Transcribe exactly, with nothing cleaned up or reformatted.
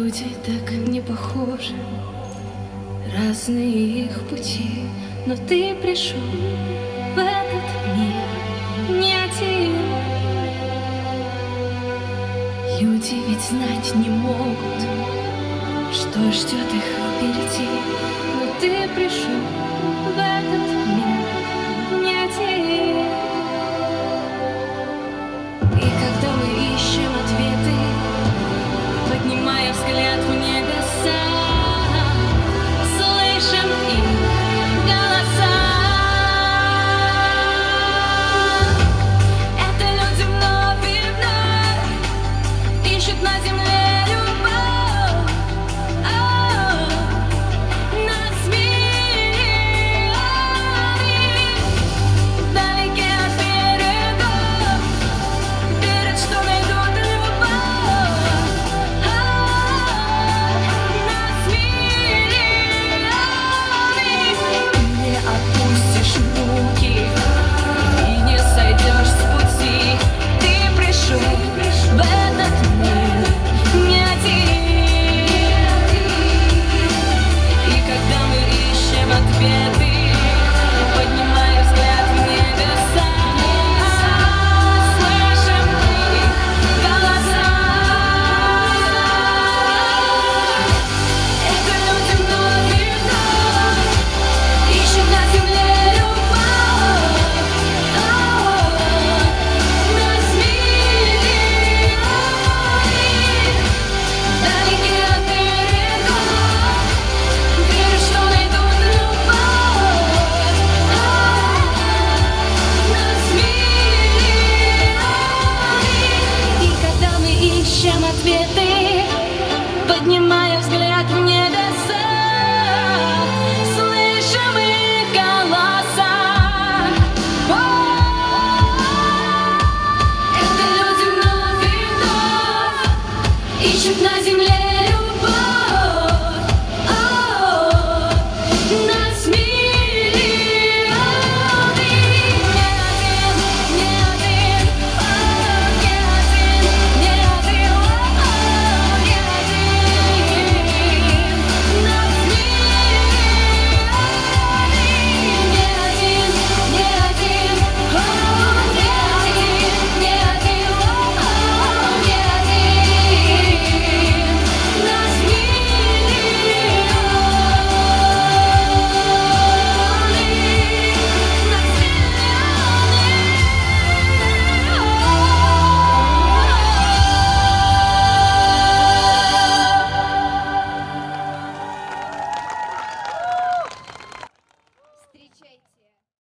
Люди так не похожи, разные их пути, но ты пришел в этот мир не один. Люди ведь знать не могут, что ждет их впереди, но ты пришел в этот мир не один. И когда мы ищем ответы, поднимая взгляд в небеса, слышим их голоса. Это люди вновь и вновь ищут на земле любовь. О, нас миллионы, вдалеке от берегов, верят, что найдут любовь. Ответы, поднимая взгляд в небеса, слышим их голоса. Это люди вновь и вновь ищут на